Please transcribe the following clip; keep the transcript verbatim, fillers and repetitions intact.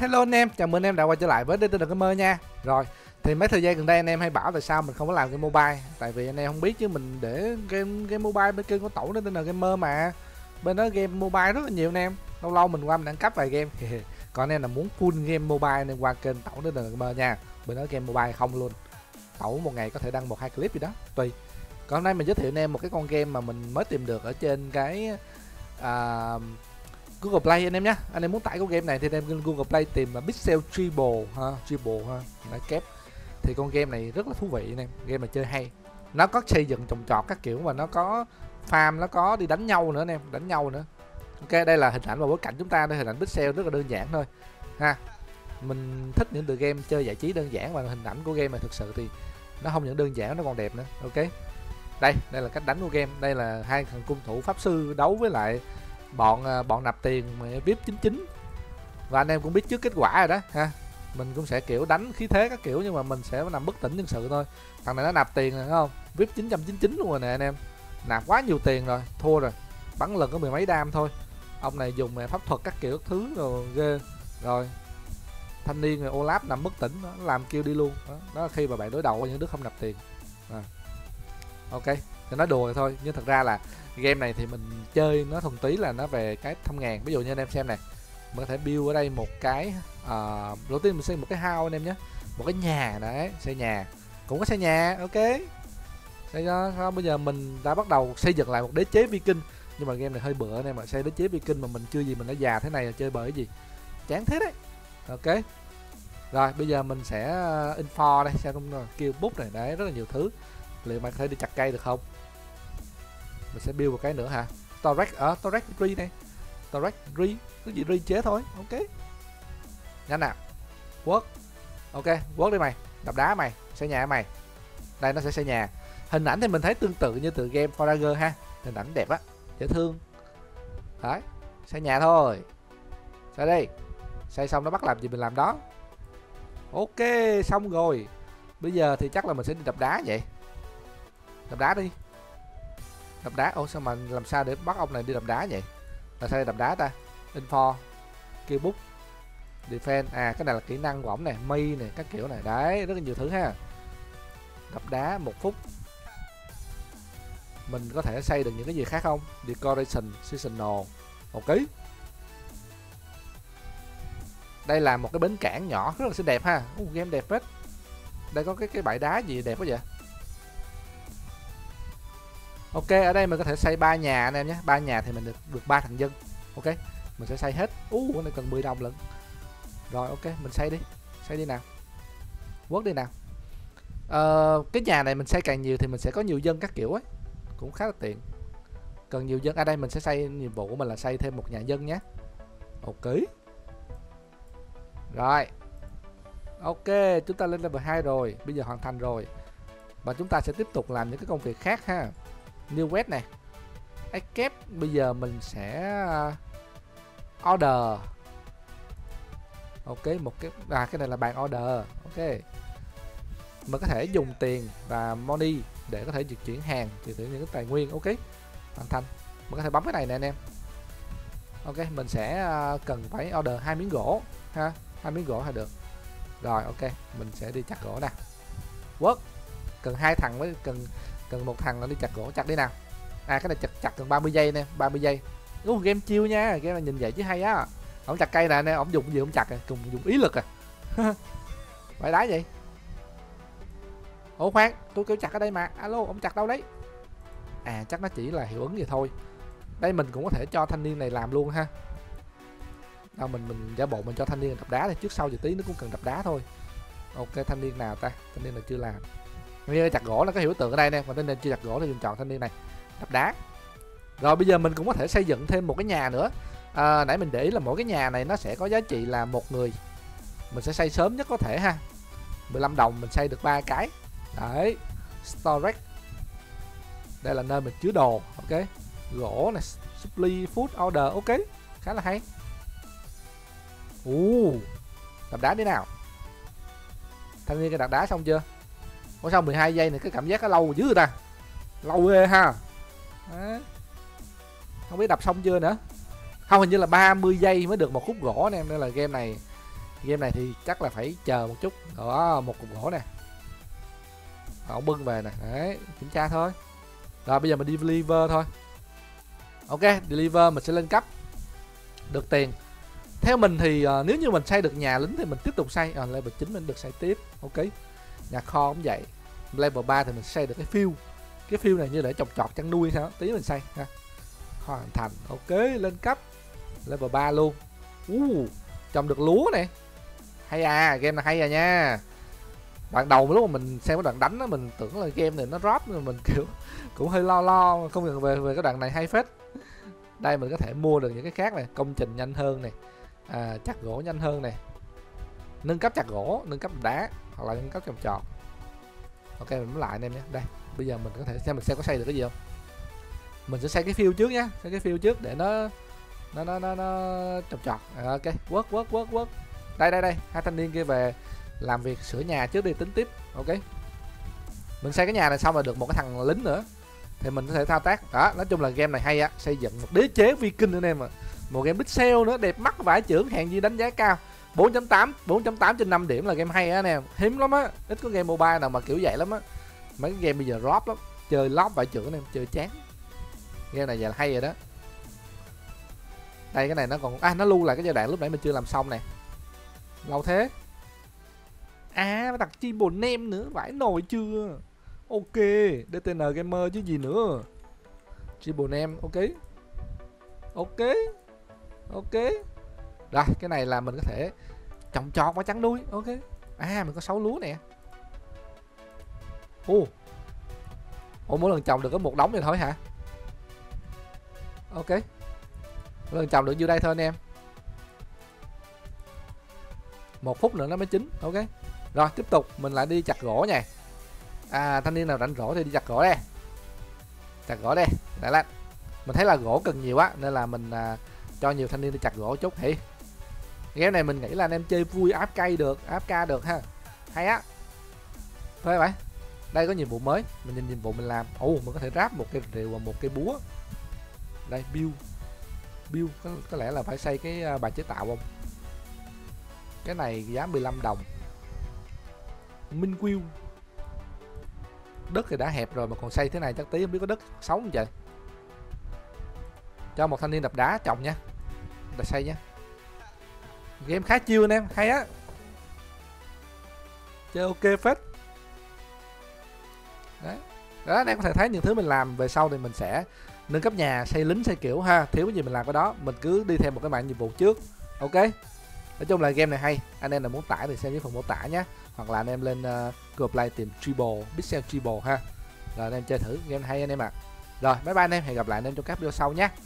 Hello anh em, chào mừng anh em đã quay trở lại với đê tê en Gamer nha. Rồi, thì mấy thời gian gần đây anh em hay bảo tại sao mình không có làm game mobile. Tại vì anh em không biết chứ mình để game game mobile bên kênh của tổ đê tê en Gamer mà. Bên đó game mobile rất là nhiều anh em. Lâu lâu mình qua mình đăng cấp vài game. Còn anh em là muốn full game mobile nên qua kênh tổ đê tê en Gamer nha. Bên đó game mobile không luôn. Tổ một ngày có thể đăng một hai clip gì đó, tùy. Còn hôm nay mình giới thiệu anh em một cái con game mà mình mới tìm được ở trên cái à, Google Play anh em nhé. Anh em muốn tải con game này thì anh em lên Google Play tìm là Pixel Triple ha, Triple ha, đã kép. Thì con game này rất là thú vị anh em, game này chơi hay. Nó có xây dựng trồng trọt các kiểu và nó có farm, nó có đi đánh nhau nữa anh em, đánh nhau nữa. Ok, đây là hình ảnh và bối cảnh chúng ta, đây hình ảnh pixel rất là đơn giản thôi ha. Mình thích những tựa game chơi giải trí đơn giản và hình ảnh của game này thực sự thì nó không những đơn giản nó còn đẹp nữa. Ok, đây đây là cách đánh của game. Đây là hai thằng cung thủ pháp sư đấu với lại bọn bọn nạp tiền vê i pê chín chín, và anh em cũng biết trước kết quả rồi đó ha. Mình cũng sẽ kiểu đánh khí thế các kiểu nhưng mà mình sẽ nằm bất tỉnh nhân sự thôi. Thằng này nó nạp tiền rồi thấy không, vê i pê chín chín chín luôn rồi nè anh em, nạp quá nhiều tiền rồi, thua rồi, bắn lần có mười mấy đam thôi. Ông này dùng pháp thuật các kiểu các thứ rồi ghê. Rồi thanh niên rồi Olaf nằm bất tỉnh, nó làm kêu đi luôn đó. Đó là khi mà bạn đối đầu với những đứa không nạp tiền à. Ok, thì nói đùa thôi nhưng thật ra là game này thì mình chơi nó thuần túy là nó về cái thăm ngàn. Ví dụ như anh em xem này, mình có thể build ở đây một cái uh, đầu tiên mình xây một cái house anh em nhé, một cái nhà đấy, xây nhà cũng có xây nhà. Ok, xây cho không, bây giờ mình đã bắt đầu xây dựng lại một đế chế Viking, nhưng mà game này hơi bựa anh em ạ. Xây đế chế Viking mà mình chưa gì mình đã già thế này là chơi bởi gì chán thế đấy. Ok, rồi bây giờ mình sẽ uh, info đây xem không kêu bút này đấy, rất là nhiều thứ. Liệu bạn có thể đi chặt cây được không? Mình sẽ build một cái nữa hả? Torrek ở uh, Torrek Re này, Torrek Re cái gì Re chế thôi. Ok, nhanh nào, work. Ok, work đi mày, đập đá mày, xây nhà mày. Đây nó sẽ xây nhà. Hình ảnh thì mình thấy tương tự như từ game Forager ha, hình ảnh đẹp á, dễ thương. Đấy, xây nhà thôi. Xây đi, xây xong nó bắt làm gì mình làm đó. Ok, xong rồi. Bây giờ thì chắc là mình sẽ đi đập đá vậy. Đập đá đi. Đập đá. Ồ sao mà làm sao để bắt ông này đi đập đá vậy? Là sao để đập đá ta? Info, keybook, defense. À cái này là kỹ năng của ổng này, mây này, các kiểu này. Đấy, rất là nhiều thứ ha. Đập đá một phút. Mình có thể xây được những cái gì khác không? Decoration, seasonal. Ok. Đây là một cái bến cảng nhỏ rất là xinh đẹp ha. Uh, game đẹp hết. Đây có cái cái bãi đá gì đẹp quá vậy? Ok, ở đây mình có thể xây ba nhà anh em nhé. Ba nhà thì mình được được ba thằng dân. Ok, mình sẽ xây hết. Ú, uh, này cần mười đồng lận. Rồi ok, mình xây đi. Xây đi nào. Quất đi nào. Ờ, cái nhà này mình xây càng nhiều thì mình sẽ có nhiều dân các kiểu ấy. Cũng khá là tiện. Cần nhiều dân. Ở đây mình sẽ xây, nhiệm vụ của mình là xây thêm một nhà dân nhé. Ok. Rồi. Ok, chúng ta lên level hai rồi. Bây giờ hoàn thành rồi. Và chúng ta sẽ tiếp tục làm những cái công việc khác ha. New west này, escape. Bây giờ mình sẽ order. Ok, một cái à cái này là bàn order. Ok, mình có thể dùng tiền và money để có thể dịch chuyển hàng, thì chuyển những cái tài nguyên. Ok, hoàn thành. Mình có thể bấm cái này nè anh em. Ok, mình sẽ cần phải order hai miếng gỗ ha, hai miếng gỗ là được. Rồi ok, mình sẽ đi chặt gỗ nè. Work. Cần hai thằng mới cần cần một thằng là đi chặt gỗ, chặt đi nào. À cái này chặt chặt cần ba mươi giây nè, ba mươi giây. Ủa, game chiêu nha, game này nhìn vậy chứ hay á. Ông chặt cây nè nè, ông dùng gì ông chặt à, cùng dùng ý lực à. Phải đá vậy. Ủa khoan, tôi kêu chặt ở đây mà. Alo, ông chặt đâu đấy? À chắc nó chỉ là hiệu ứng vậy thôi. Đây mình cũng có thể cho thanh niên này làm luôn ha. Đâu mình mình giả bộ mình cho thanh niên đập đá thì trước sau gì tí nó cũng cần đập đá thôi. Ok, thanh niên nào ta? Thanh niên này chưa làm. Như chặt gỗ là cái hiểu tượng ở đây nè, còn thanh niên chưa chặt gỗ thì mình chọn thanh niên này đập đá. Rồi bây giờ mình cũng có thể xây dựng thêm một cái nhà nữa. À, nãy mình để ý là mỗi cái nhà này nó sẽ có giá trị là một người. Mình sẽ xây sớm nhất có thể ha. mười lăm đồng mình xây được ba cái. Đấy, storage. Đây là nơi mình chứa đồ. Ok, gỗ này, supply food order. Ok, khá là hay. Ồ, đập đá đi nào. Thanh niên cái đập đá xong chưa? Ủa sao mười hai giây này cái cảm giác nó lâu dữ ta. Lâu ghê ha. Đấy. Không biết đập xong chưa nữa. Không, hình như là ba mươi giây mới được một khúc gỗ anh em, nên là game này Game này thì chắc là phải chờ một chút. Đó, một cục gỗ nè, ông bưng về nè, đấy, kiểm tra thôi. Rồi bây giờ mình đi deliver thôi. Ok, deliver mình sẽ lên cấp được tiền. Theo mình thì uh, nếu như mình xây được nhà lính thì mình tiếp tục xây. À, level chín mình được xây tiếp. Ok, nhà kho cũng vậy. Level ba thì mình xây được cái field. Cái field này như để trồng trọt chăn nuôi sao, tí mình xây ha. Hoàn thành. Ok, lên cấp level ba luôn. uh, Trồng được lúa này, hay à, game này hay à nha. Đoạn đầu lúc mà mình xem cái đoạn đánh đó, mình tưởng là game này nó drop, nhưng mà mình kiểu cũng hơi lo lo. Không nhận về về cái đoạn này hay phết. Đây mình có thể mua được những cái khác này, công trình nhanh hơn này, à, chặt gỗ nhanh hơn này, nâng cấp chặt gỗ, nâng cấp đá, hoặc là nâng cấp trồng trọt. Ok, mình muốn lại anh em nhé. Đây bây giờ mình có thể xem mình xem có xây được cái gì không. Mình sẽ xây cái field trước nhá, xây cái field trước để nó nó nó nó, nó trồng trọt. À, ok, work work work work. Đây đây đây, hai thanh niên kia về làm việc sửa nhà trước đi tính tiếp. Ok, mình xây cái nhà này xong là được một cái thằng lính nữa thì mình có thể thao tác. Đó, nói chung là game này hay á, xây dựng một đế chế Viking nữa em ạ. Một game pixel nữa, đẹp mắt vãi chưởng, hàng gì đánh giá cao. bốn chấm tám bốn chấm tám trên năm điểm là game hay á anh em, hiếm lắm á, ít có game mobile nào mà kiểu vậy lắm á. Mấy cái game bây giờ drop lắm, chơi lóp vãi chưởng anh em, chơi chán. Game này giờ là hay rồi đó. Đây cái này nó còn, à nó lưu lại cái giai đoạn lúc nãy mình chưa làm xong nè. Lâu thế. À nó đặt chi bồ nem nữa, vãi nồi chưa. Ok, đê tê en Gamer chứ gì nữa. Triple name, ok. Ok. Ok. Rồi, cái này là mình có thể trồng trọt và chăn nuôi, ok. À, mình có sáu lúa nè. Ồ. Ồ, mỗi lần trồng được có một đống vậy thôi hả? Ok. Mỗi lần trồng được nhiêu đây thôi anh em. Một phút nữa nó mới chín, ok. Rồi, tiếp tục, mình lại đi chặt gỗ nha. À, thanh niên nào rảnh rỗi thì đi chặt gỗ đây. Chặt gỗ đây, lại lên. Mình thấy là gỗ cần nhiều á, nên là mình à, cho nhiều thanh niên đi chặt gỗ chút thì. Game này mình nghĩ là anh em chơi vui, áp cây được, áp ca được ha. Hay á. Thôi vậy. Đây có nhiệm vụ mới, mình nhìn nhiệm vụ mình làm. Ồ, mình có thể ráp một cây rìu và một cây búa. Đây, build. Build, có, có lẽ là phải xây cái uh, bài chế tạo không? Cái này giá mười lăm đồng. Minh Quill. Đất thì đã hẹp rồi mà còn xây thế này chắc tí không biết có đất sống không trời. Cho một thanh niên đập đá trồng nha, để xây nha. Game khá chill anh em, hay á, chơi ok phết. Đấy, đó anh em có thể thấy những thứ mình làm về sau thì mình sẽ nâng cấp nhà, xây lính, xây kiểu ha. Thiếu cái gì mình làm cái đó, mình cứ đi theo một cái mạng nhiệm vụ trước. Ok, nói chung là game này hay. Anh em nào muốn tải thì xem dưới phần mô tả nhé, hoặc là anh em lên uh, Google Play tìm Triple Pixel Triple ha, rồi anh em chơi thử game hay anh em ạ. À. Rồi bye bye anh em, hẹn gặp lại anh em trong các video sau nhé.